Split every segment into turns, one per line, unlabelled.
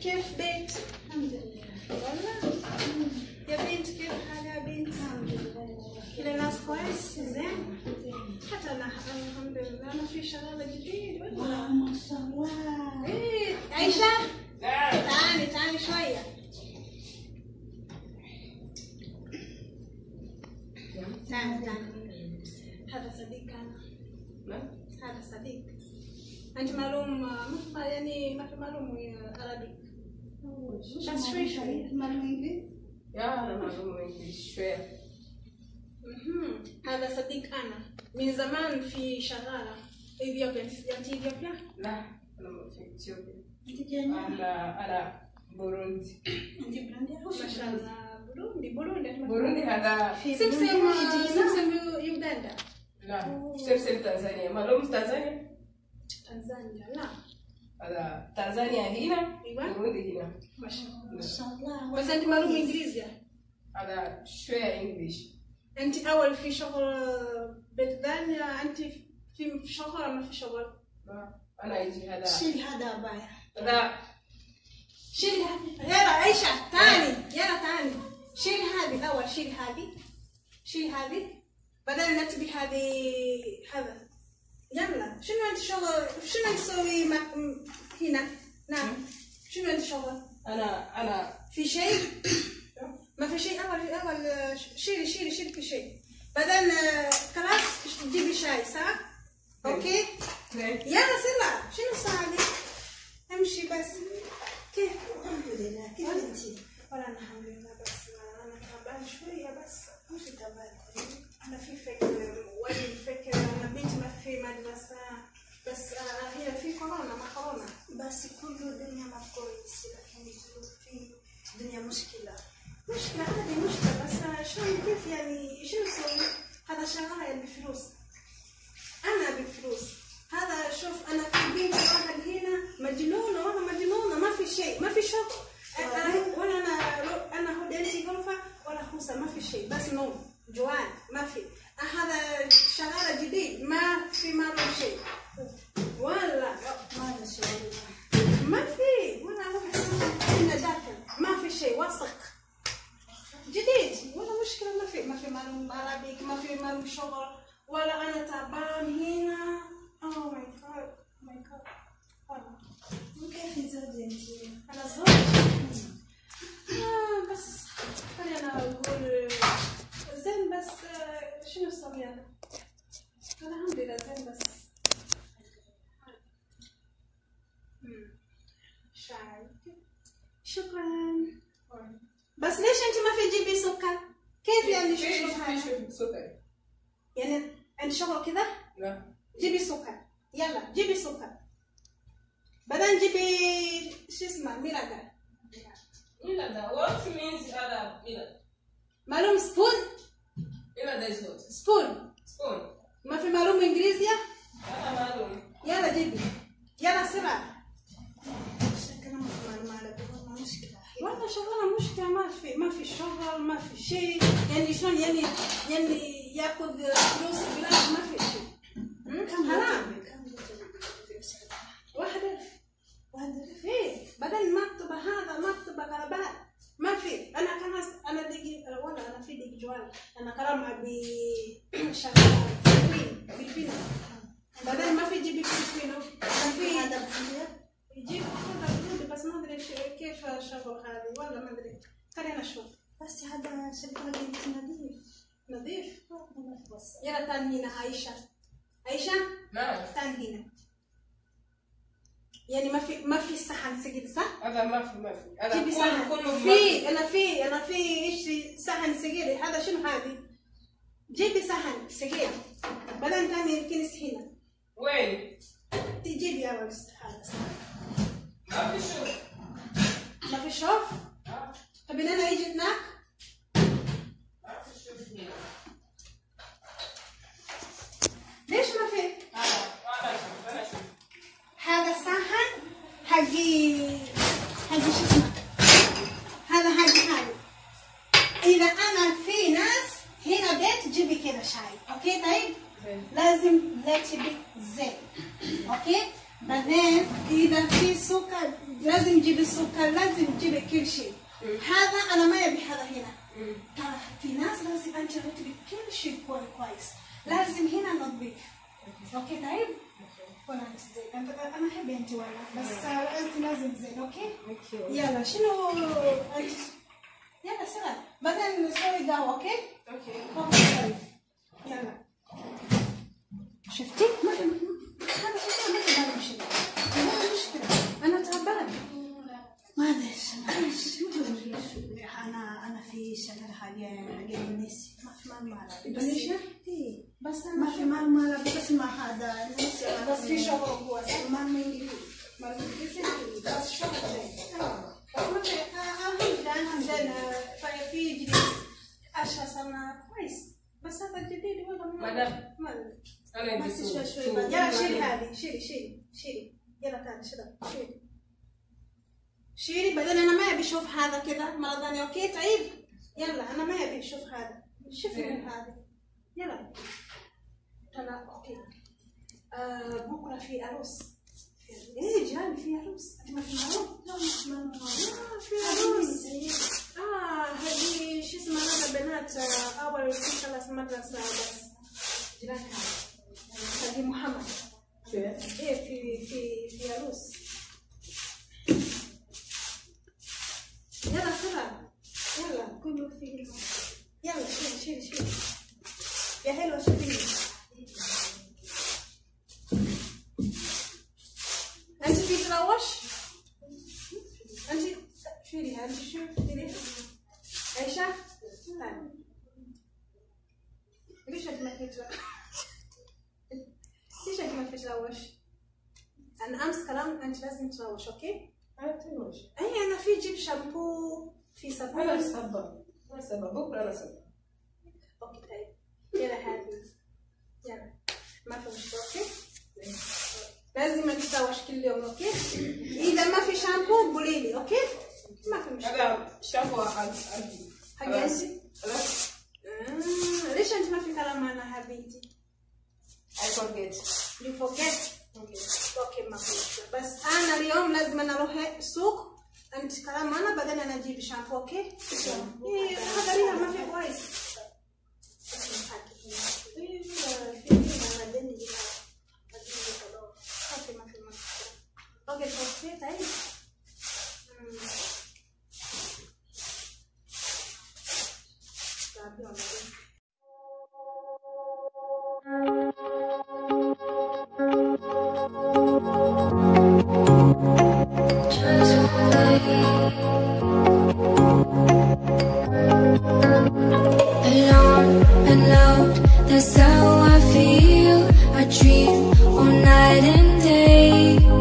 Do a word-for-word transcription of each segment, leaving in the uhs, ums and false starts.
كيف بيت؟
الحمد لله.
والله يا بنت كيف حالك يا بنت؟
الحمد لله.
كل الناس كويس؟ زين؟ حتى انا الحمد لله ما في شغله جديد ولا؟
ما شاء الله.
ايه عيشة؟ تعالي تعالي شوية. تعالي تعالي. هذا صديق أنا.
نعم.
هذا صديق. أنت معلوم ما يعني ما في معلوم عربي. بس شوي شوي.
معلوم إنجليزي؟
يا أنا معلومة إنجليزي شوية.
اها هذا صديق أنا من زمان في شغالة إثيوبيا. أنت إثيوبيا؟
لا أنا في إثيوبيا.
أنت جاية؟
أنا أنا بوروندي.
أنت بلندي؟
ما شاء الله. بوروندي بوروندي
بوروندي هذا
في
سمسم
بلندي؟
سمسم يوغندا.
لا سمسم تنزانيا. معلوم تنزانيا؟
تنزانيا لا.
هذا تنزانيا هنا.
أيوة.
بوروندي هنا.
ما شاء الله.
ما شاء الله.
بس أنت معلوم إنجليزي.
هذا شوية إنجليش.
أنت أول في شغل بيت ثانية. أنت في شغل ولا ما في شغل؟
لا أنا يجي هذا.
شيل هذا بايع.
هذا
شيل يلا عيشة تاني. يلا تاني شيل هذه أول. شيل هذه شيل هذه بدل نتبي هذه هذا. يلا شنو أنت شغل شنو أنت تسوي هنا؟ نعم شنو أنت شغل؟
أنا أنا
في شيء؟ ما في شيء. أول أول شيلي شيلي شيلي في شيء بدل خلاص جيبي شاي صح؟ أوكي؟ يلا سرعة. شنو الساعة دي؟ امشي بس. كيف؟
الحمد لله. كيف أنت؟
ولا أنا الحمد لله بس أنا تعبانة شوية بس. مش تعبانة. أنا في فكرة وين فكرة أنا بنتي ما في مدرسة بس هي في كورونا ما كورونا.
بس كل الدنيا ما كويس لكن في الدنيا مشكلة.
مشكلة هذه مشكلة بس شلون كيف يعني شنو نسوي؟ هذا شغال يعني بفلوس. أنا بفلوس. هذا شوف أنا في بنت واحد هنا مجنونة والله مجنونة ما في شيء ما في شغل. أنا ولا أنا أنا هو دنتي غرفة ولا خوسة ما في شيء بس نوم جوان ما في. هذا شغالة جديد ما في ما في شيء ولا
ما شاء الله.
ما في ولا أروح هنا داخل ما في شيء وسق جديد ولا مشكلة. ما في ما في معلوم عربي ما في معلوم شغل ولا أنا تعبان هنا. أوه ماي جاد ماي جاد والله.
وكيف زوجي أنت؟
أنا زوج. آه بس خلينا أقول زين بس شنو أسوي أنا؟ الحمد لله زين بس. شاي شكرا. بس ليش أنت ما في جيبي سكر؟ كيف يعني شو
في سكر؟
يعني أنت شغل كذا؟
لا
جيبي سكر. يلا جيبي سكر بدل جيبي شو اسمه ميرادا.
ميرادا what means هذا ميرادا؟
معلوم سبون؟
ميرادا is what؟
سبون.
سبون.
ما في معلوم إنجليزية؟
أنا معلوم.
يلا جيبي يلا سرعة.
شكرا ما في معلومة على بقولنا مشكلة.
والله شغالة مشكلة ما في ما في شغل ما في شيء يعني شلون يعني يعني ياخذ فلوس بلاش ما في شيء.
كم
حرام.
راتبك؟ كم راتبك في أسعار؟
واحد ألف.
واحد ألف؟
إيه بدل مكتبة هذا مكتبة غرباء ما في. أنا كان أنا ديجي ولا أنا في ديجي جوال أنا كلام أبي شغالة فلبين فلبين بدل ما في جيبي فلبينو كان في
هذا بخير؟
يجيب هذا بلودي بس ما أدري كيف شغل هذه ولا ما أدري. خلينا نشوف.
بس هذا شكله جنس نظيف.
نظيف.
نظيف بس.
يلا تاني هنا عايشة. عايشة
نعم.
تاني هنا. يعني ما في ما في صحن سجل صح؟
هذا ما في ما في. هذا
جيبي صحن.
كله
في أنا في أنا في إيش صحن سجل هذا شنو هذه؟ جيبي صحن سجل بدل تاني الكنس هنا.
وين؟
تجيبي أول هذا.
ما في شوف.
ما في شوف؟
آه.
طب أنا يجي هناك؟
ما في شوف هنا.
ليش ما في؟
أنا أنا شوف أنا شوف.
هذا صحن حقي حقي شو اسمه؟ هذا حقي هذا. إذا أنا في ناس هنا بيت جيبي كذا شاي، أوكي طيب؟ لازم لا تبي زين، أوكي؟ بعدين إذا في سكر لازم تجيب السكر، لازم تجيب كل شيء. هذا انا ما ابي هذا هنا. ترى في ناس لازم انت ترتبي كل شيء كويس، لازم هنا نظيف. اوكي طيب؟ ولا انت زين؟ انت انا احب انت والله، بس انت لازم زين. اوكي؟ يلا شنو انت؟ يلا سلام، بعدين نسوي قهوه. اوكي؟ اوكي اوكي يلا. شفتي؟ ما هذا ما في مشكله، ما مشكله، انا تعبانه. معلش معلش انا انا في شغل حاجه حاجه اندونيسي، ما في مال مالا. اندونيسيا؟ اي بس ما في مال مالا، بس ما هذا اندونيسيا، بس في شغل هو مال من مال بس شغل زين. اه ما في اهم الان عندنا في جديد اشياء صرنا كويس، بس هذا الجديد والله
مدام
انا بس شوي شوي. يلا شيلي هذه، شيلي شيلي شيلي، يلا تعالي شيلي شيلي شيلي. بعدين انا ما ابي اشوف هذا كذا مره ثانيه. اوكي تعيب؟ يلا انا ما ابي اشوف هذا، شوفي من هذا. يلا انا اوكي. آه بكره في عروس. ايه جاني في عروس. انت ما في عروس؟ لا ما في عروس. اه هذه شو اسمها هذا بنات اول خلص مدرسه بس جيرانها. هذه محمد. ايه في في في عروس. يلا سرعة، يلا كله في يلا شيل شيل شيل يا حلوة. شوفي انت في تروش، انت شيلي هذه. شوفي عيشة تعالي. ليش انت ما في تروش؟ ليش انت ما في تروش؟ انا امس كلام انت لازم تروش. اوكي؟
أنا تروش.
أي أنا في جيب شامبو، في صابون.
أنا صبا، أنا صبا، بكرة أنا صبا.
أوكي طيب. يلا هذه. يلا. ما في مشكلة. أوكي؟ لازم نتساوش كل يوم. أوكي؟ إذا ما في شامبو قولي لي. أوكي؟ ما في مشكلة.
هذا شامبو حق
حق أنت؟ آه ليش أنت ما في كلام معنا حبيبتي؟
I forget.
You forget. اوكي اوكي ما في مشكله، بس انا اليوم لازم انا اروح السوق. انت كلام معنا بعدين انا اجيب شامبو. اوكي؟ ايه حضريها ما في كويس. اوكي ما في مشكله. اوكي اوكي طيب.
That's how I feel. I dream all night and day.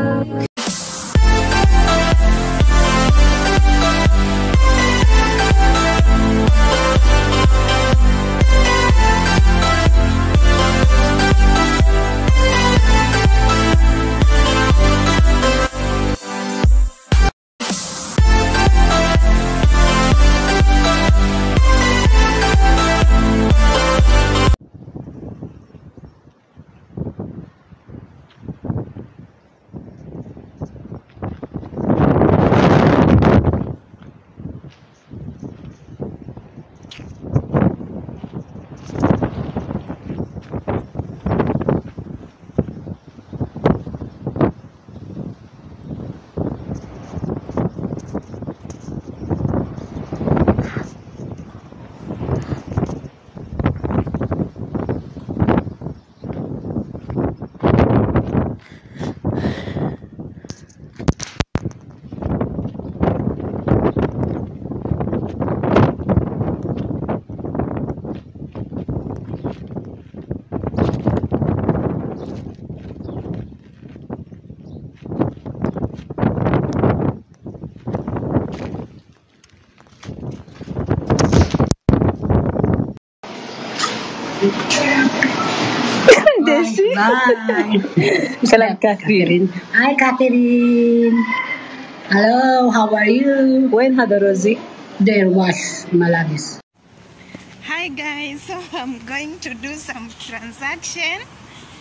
Desi.
Bye.
Salam Catherine.
Hi, Catherine. Hello, how are you?
When had Rosie?
There was Malabis.
Hi guys, so I'm going to do some transaction.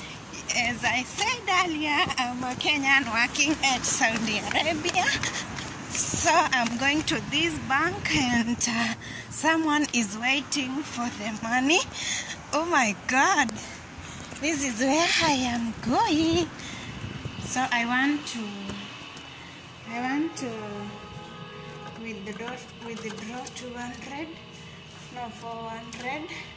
As I said earlier, I'm a Kenyan working at Saudi Arabia. So I'm going to this bank and uh, someone is waiting for the money. Oh my God, this is where I am going. So I want to, I want to withdraw, withdraw two hundred, no, four hundred.